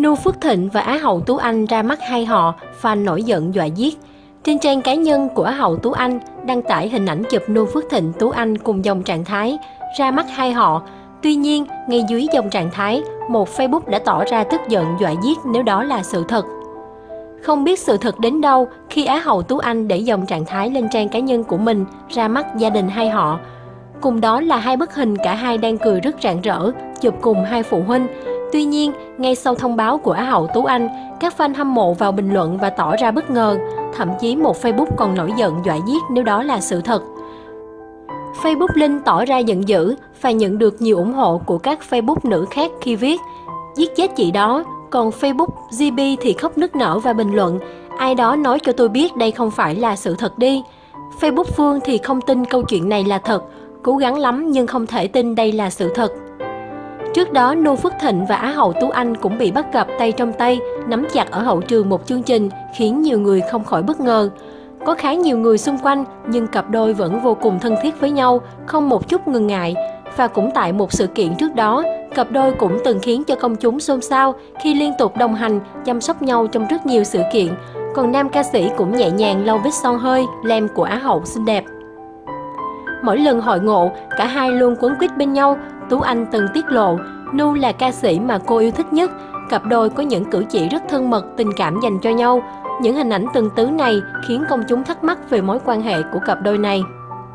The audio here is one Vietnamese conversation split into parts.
Nu Phước Thịnh và Á hậu Tú Anh ra mắt hai họ, fan nổi giận dọa giết. Trên trang cá nhân của Á hậu Tú Anh đăng tải hình ảnh chụp Nu Phước Thịnh Tú Anh cùng dòng trạng thái ra mắt hai họ. Tuy nhiên, ngay dưới dòng trạng thái, một Facebook đã tỏ ra tức giận dọa giết nếu đó là sự thật. Không biết sự thật đến đâu khi Á hậu Tú Anh để dòng trạng thái lên trang cá nhân của mình ra mắt gia đình hai họ. Cùng đó là hai bức hình cả hai đang cười rất rạng rỡ, chụp cùng hai phụ huynh. Tuy nhiên, ngay sau thông báo của Á hậu Tú Anh, các fan hâm mộ vào bình luận và tỏ ra bất ngờ. Thậm chí một Facebook còn nổi giận dọa giết nếu đó là sự thật. Facebook Linh tỏ ra giận dữ và nhận được nhiều ủng hộ của các Facebook nữ khác khi viết giết chết chị đó. Còn Facebook GB thì khóc nức nở và bình luận ai đó nói cho tôi biết đây không phải là sự thật đi. Facebook Phương thì không tin câu chuyện này là thật, cố gắng lắm nhưng không thể tin đây là sự thật. Trước đó, Nu Phước Thịnh và Á hậu Tú Anh cũng bị bắt gặp tay trong tay, nắm chặt ở hậu trường một chương trình, khiến nhiều người không khỏi bất ngờ. Có khá nhiều người xung quanh, nhưng cặp đôi vẫn vô cùng thân thiết với nhau, không một chút ngần ngại. Và cũng tại một sự kiện trước đó, cặp đôi cũng từng khiến cho công chúng xôn xao khi liên tục đồng hành, chăm sóc nhau trong rất nhiều sự kiện. Còn nam ca sĩ cũng nhẹ nhàng lau vết son hơi, lem của Á hậu xinh đẹp. Mỗi lần hội ngộ, cả hai luôn quấn quýt bên nhau. Tú Anh từng tiết lộ, Nu là ca sĩ mà cô yêu thích nhất. Cặp đôi có những cử chỉ rất thân mật, tình cảm dành cho nhau. Những hình ảnh từng tứ này khiến công chúng thắc mắc về mối quan hệ của cặp đôi này.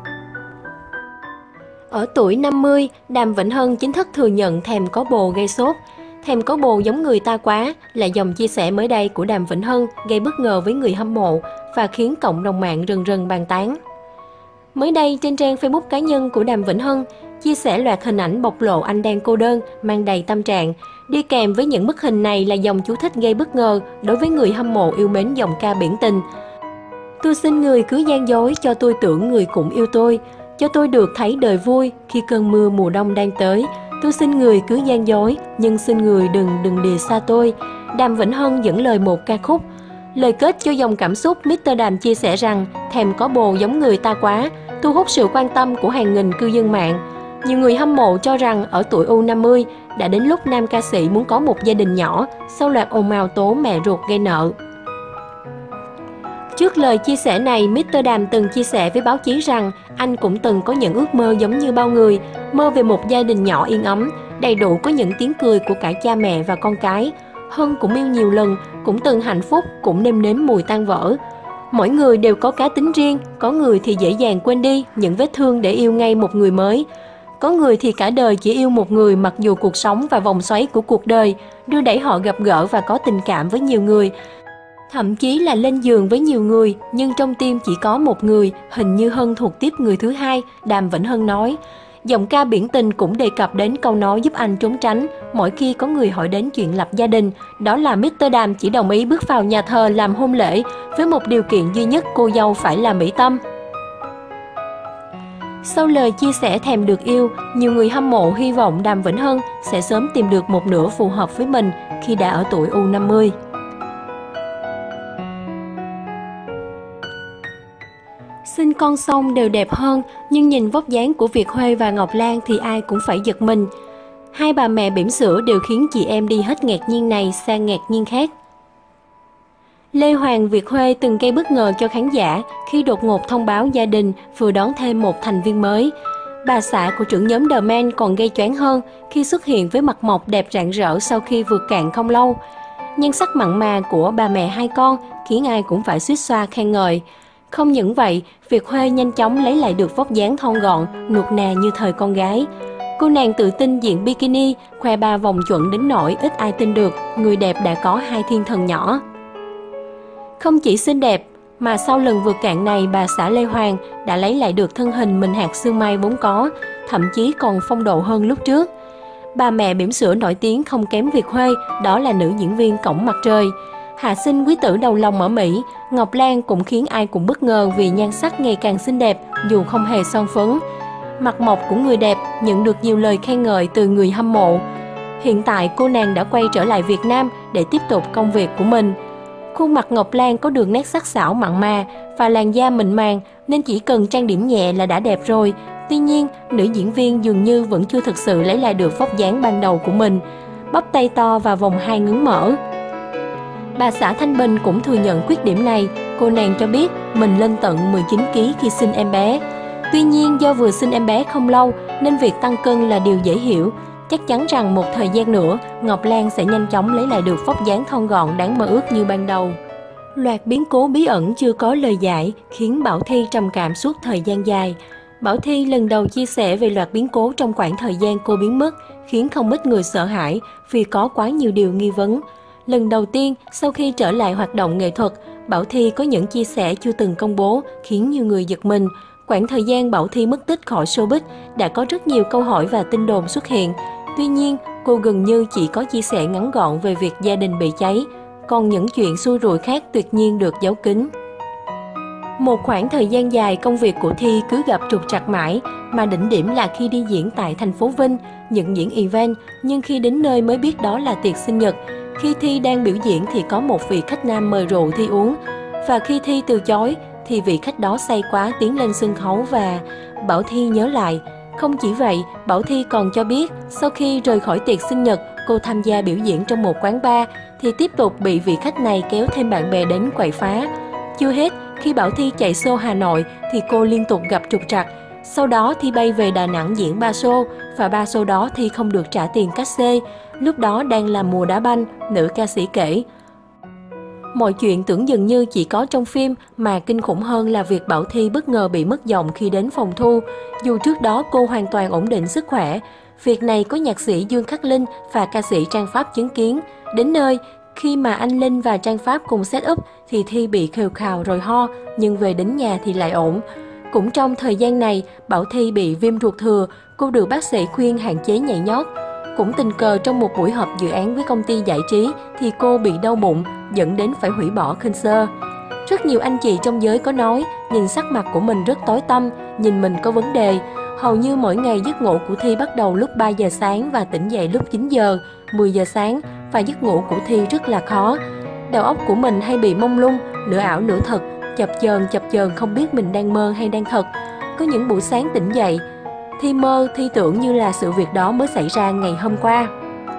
Ở tuổi 50, Đàm Vĩnh Hân chính thức thừa nhận thèm có bồ gây sốt. Thèm có bồ giống người ta quá là dòng chia sẻ mới đây của Đàm Vĩnh Hân gây bất ngờ với người hâm mộ và khiến cộng đồng mạng rần rần bàn tán. Mới đây, trên trang Facebook cá nhân của Đàm Vĩnh Hân, chia sẻ loạt hình ảnh bộc lộ anh đang cô đơn, mang đầy tâm trạng. Đi kèm với những bức hình này là dòng chú thích gây bất ngờ đối với người hâm mộ yêu mến giọng ca biển tình. Tôi xin người cứ gian dối cho tôi tưởng người cũng yêu tôi, cho tôi được thấy đời vui khi cơn mưa mùa đông đang tới. Tôi xin người cứ gian dối, nhưng xin người đừng lìa xa tôi. Đàm Vĩnh Hân dẫn lời một ca khúc. Lời kết cho dòng cảm xúc, Mr. Đàm chia sẻ rằng thèm có bồ giống người ta quá, thu hút sự quan tâm của hàng nghìn cư dân mạng. Nhiều người hâm mộ cho rằng ở tuổi U50 đã đến lúc nam ca sĩ muốn có một gia đình nhỏ sau loạt ồn ào tố mẹ ruột gây nợ. Trước lời chia sẻ này, Mr. Đàm từng chia sẻ với báo chí rằng anh cũng từng có những ước mơ giống như bao người, mơ về một gia đình nhỏ yên ấm, đầy đủ có những tiếng cười của cả cha mẹ và con cái. Hân cũng yêu nhiều lần, cũng từng hạnh phúc, cũng nêm nếm mùi tan vỡ. Mỗi người đều có cá tính riêng, có người thì dễ dàng quên đi những vết thương để yêu ngay một người mới. Có người thì cả đời chỉ yêu một người mặc dù cuộc sống và vòng xoáy của cuộc đời đưa đẩy họ gặp gỡ và có tình cảm với nhiều người. Thậm chí là lên giường với nhiều người, nhưng trong tim chỉ có một người, hình như Hân thuộc tiếp người thứ hai, Đàm Vĩnh Hân nói. Giọng ca biển tình cũng đề cập đến câu nói giúp anh trốn tránh mỗi khi có người hỏi đến chuyện lập gia đình. Đó là Mr. Đàm chỉ đồng ý bước vào nhà thờ làm hôn lễ với một điều kiện duy nhất, cô dâu phải là mỹ tâm. Sau lời chia sẻ thèm được yêu, nhiều người hâm mộ hy vọng Đàm Vĩnh Hân sẽ sớm tìm được một nửa phù hợp với mình khi đã ở tuổi U50. Sinh con xong đều đẹp hơn, nhưng nhìn vóc dáng của Việt Huê và Ngọc Lan thì ai cũng phải giật mình. Hai bà mẹ bỉm sữa đều khiến chị em đi hết ngạc nhiên này sang ngạc nhiên khác. Lê Hoàng, Việt Huê từng gây bất ngờ cho khán giả khi đột ngột thông báo gia đình vừa đón thêm một thành viên mới. Bà xã của trưởng nhóm The Man còn gây choáng hơn khi xuất hiện với mặt mộc đẹp rạng rỡ sau khi vượt cạn không lâu. Nhan sắc mặn mà của bà mẹ hai con khiến ai cũng phải suýt xoa khen ngợi. Không những vậy, Việt Huê nhanh chóng lấy lại được vóc dáng thon gọn, nuột nà như thời con gái. Cô nàng tự tin diện bikini, khoe 3 vòng chuẩn đến nỗi ít ai tin được người đẹp đã có 2 thiên thần nhỏ. Không chỉ xinh đẹp, mà sau lần vượt cạn này, bà xã Lê Hoàng đã lấy lại được thân hình mình hạt xương mai vốn có, thậm chí còn phong độ hơn lúc trước. Bà mẹ bỉm sữa nổi tiếng không kém Việt Huê, đó là nữ diễn viên Cổng Mặt Trời. Hạ sinh quý tử đầu lòng ở Mỹ, Ngọc Lan cũng khiến ai cũng bất ngờ vì nhan sắc ngày càng xinh đẹp dù không hề son phấn. Mặt mộc của người đẹp nhận được nhiều lời khen ngợi từ người hâm mộ. Hiện tại cô nàng đã quay trở lại Việt Nam để tiếp tục công việc của mình. Khuôn mặt Ngọc Lan có đường nét sắc sảo mặn mà và làn da mịn màng nên chỉ cần trang điểm nhẹ là đã đẹp rồi. Tuy nhiên, nữ diễn viên dường như vẫn chưa thực sự lấy lại được vóc dáng ban đầu của mình. bắp tay to và vòng hai ngấn mỡ. Bà xã Thanh Bình cũng thừa nhận khuyết điểm này, cô nàng cho biết mình lên tận 19 kg khi sinh em bé. Tuy nhiên do vừa sinh em bé không lâu nên việc tăng cân là điều dễ hiểu. Chắc chắn rằng một thời gian nữa, Ngọc Lan sẽ nhanh chóng lấy lại được vóc dáng thon gọn đáng mơ ước như ban đầu. Loạt biến cố bí ẩn chưa có lời giải khiến Bảo Thy trầm cảm suốt thời gian dài. Bảo Thy lần đầu chia sẻ về loạt biến cố trong khoảng thời gian cô biến mất, khiến không ít người sợ hãi vì có quá nhiều điều nghi vấn. Lần đầu tiên, sau khi trở lại hoạt động nghệ thuật, Bảo Thy có những chia sẻ chưa từng công bố khiến nhiều người giật mình. Khoảng thời gian Bảo Thy mất tích khỏi showbiz đã có rất nhiều câu hỏi và tin đồn xuất hiện. Tuy nhiên, cô gần như chỉ có chia sẻ ngắn gọn về việc gia đình bị cháy, còn những chuyện xui rủi khác tuyệt nhiên được giấu kín. Một khoảng thời gian dài công việc của Thi cứ gặp trục trặc mãi, mà đỉnh điểm là khi đi diễn tại thành phố Vinh, những diễn event, nhưng khi đến nơi mới biết đó là tiệc sinh nhật. Khi Thi đang biểu diễn thì có một vị khách nam mời rượu Thi uống, và khi Thi từ chối thì vị khách đó say quá tiến lên sân khấu và Bảo Thy nhớ lại. Không chỉ vậy, Bảo Thy còn cho biết sau khi rời khỏi tiệc sinh nhật, cô tham gia biểu diễn trong một quán bar thì tiếp tục bị vị khách này kéo thêm bạn bè đến quậy phá. Chưa hết, khi Bảo Thy chạy show Hà Nội thì cô liên tục gặp trục trặc. Sau đó Thi bay về Đà Nẵng diễn 3 show và 3 show đó Thi không được trả tiền cát xê. Lúc đó đang là mùa đá banh, nữ ca sĩ kể. Mọi chuyện tưởng dường như chỉ có trong phim, mà kinh khủng hơn là việc Bảo Thy bất ngờ bị mất giọng khi đến phòng thu. Dù trước đó cô hoàn toàn ổn định sức khỏe. Việc này có nhạc sĩ Dương Khắc Linh và ca sĩ Trang Pháp chứng kiến. Đến nơi, khi mà anh Linh và Trang Pháp cùng set up thì Thi bị khều khào rồi ho, nhưng về đến nhà thì lại ổn. Cũng trong thời gian này, Bảo Thy bị viêm ruột thừa, cô được bác sĩ khuyên hạn chế nhảy nhót. Cũng tình cờ trong một buổi họp dự án với công ty giải trí thì cô bị đau bụng, dẫn đến phải hủy bỏ concert. Rất nhiều anh chị trong giới có nói, nhìn sắc mặt của mình rất tối tăm, nhìn mình có vấn đề. Hầu như mỗi ngày giấc ngủ của Thi bắt đầu lúc 3 giờ sáng và tỉnh dậy lúc 9 giờ, 10 giờ sáng, và giấc ngủ của Thi rất là khó. Đầu óc của mình hay bị mông lung, nửa ảo nửa thật, chập chờn không biết mình đang mơ hay đang thật. Có những buổi sáng tỉnh dậy, Thi mơ, Thi tưởng như là sự việc đó mới xảy ra ngày hôm qua.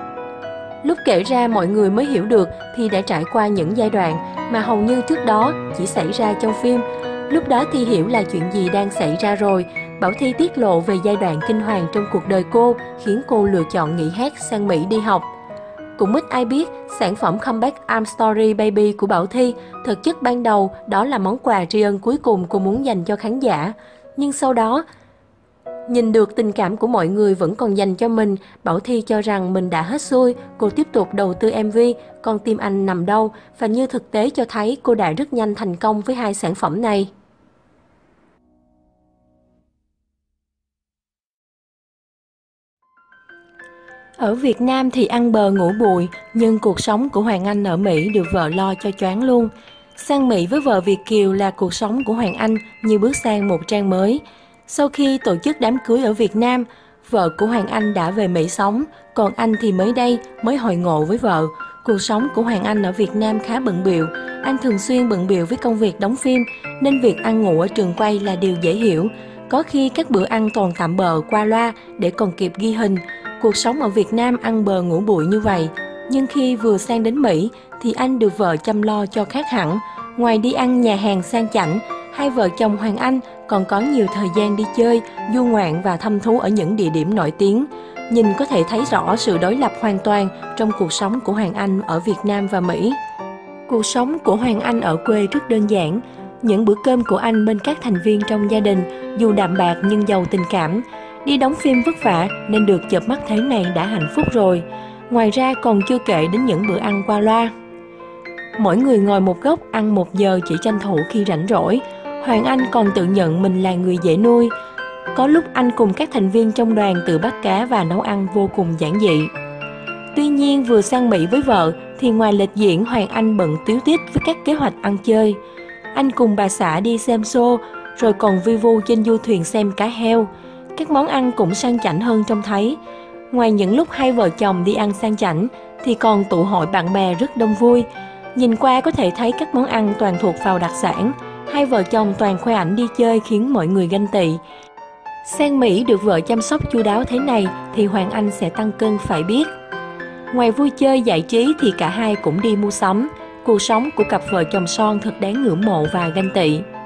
Lúc kể ra mọi người mới hiểu được Thi đã trải qua những giai đoạn mà hầu như trước đó chỉ xảy ra trong phim. Lúc đó Thi hiểu là chuyện gì đang xảy ra rồi. Bảo Thy tiết lộ về giai đoạn kinh hoàng trong cuộc đời cô khiến cô lựa chọn nghỉ hát sang Mỹ đi học. Cũng ít ai biết, sản phẩm comeback I'm Sorry Baby của Bảo Thy thực chất ban đầu đó là món quà tri ân cuối cùng cô muốn dành cho khán giả. Nhưng sau đó, nhìn được tình cảm của mọi người vẫn còn dành cho mình, Bảo Thy cho rằng mình đã hết xuôi, cô tiếp tục đầu tư MV Con Tim Anh Nằm Đâu, và như thực tế cho thấy cô đã rất nhanh thành công với hai sản phẩm này. Ở Việt Nam thì ăn bờ ngủ bụi, nhưng cuộc sống của Hoàng Anh ở Mỹ được vợ lo cho choáng luôn. Sang Mỹ với vợ Việt kiều là cuộc sống của Hoàng Anh như bước sang một trang mới. Sau khi tổ chức đám cưới ở Việt Nam, vợ của Hoàng Anh đã về Mỹ sống, còn anh thì mới đây mới hội ngộ với vợ. Cuộc sống của Hoàng Anh ở Việt Nam khá bận bịu, anh thường xuyên bận bịu với công việc đóng phim, nên việc ăn ngủ ở trường quay là điều dễ hiểu. Có khi các bữa ăn toàn tạm bợ qua loa để còn kịp ghi hình. Cuộc sống ở Việt Nam ăn bờ ngủ bụi như vậy, nhưng khi vừa sang đến Mỹ thì anh được vợ chăm lo cho khác hẳn. Ngoài đi ăn nhà hàng sang chảnh, hai vợ chồng Hoàng Anh còn có nhiều thời gian đi chơi, du ngoạn và thăm thú ở những địa điểm nổi tiếng. Nhìn có thể thấy rõ sự đối lập hoàn toàn trong cuộc sống của Hoàng Anh ở Việt Nam và Mỹ. Cuộc sống của Hoàng Anh ở quê rất đơn giản. Những bữa cơm của anh bên các thành viên trong gia đình dù đạm bạc nhưng giàu tình cảm. Đi đóng phim vất vả nên được chợp mắt thế này đã hạnh phúc rồi. Ngoài ra còn chưa kể đến những bữa ăn qua loa. Mỗi người ngồi một góc ăn 1 giờ chỉ tranh thủ khi rảnh rỗi. Hoàng Anh còn tự nhận mình là người dễ nuôi. Có lúc anh cùng các thành viên trong đoàn tự bắt cá và nấu ăn vô cùng giản dị. Tuy nhiên vừa sang Mỹ với vợ thì ngoài lịch diễn, Hoàng Anh bận tíu tít với các kế hoạch ăn chơi. Anh cùng bà xã đi xem show, rồi còn vi vu trên du thuyền xem cá heo. Các món ăn cũng sang chảnh hơn trông thấy. Ngoài những lúc hai vợ chồng đi ăn sang chảnh thì còn tụ hội bạn bè rất đông vui. Nhìn qua có thể thấy các món ăn toàn thuộc vào đặc sản. Hai vợ chồng toàn khoe ảnh đi chơi khiến mọi người ganh tị. Sang Mỹ được vợ chăm sóc chu đáo thế này thì Hoàng Anh sẽ tăng cân phải biết. Ngoài vui chơi giải trí thì cả hai cũng đi mua sắm. Cuộc sống của cặp vợ chồng son thật đáng ngưỡng mộ và ganh tị.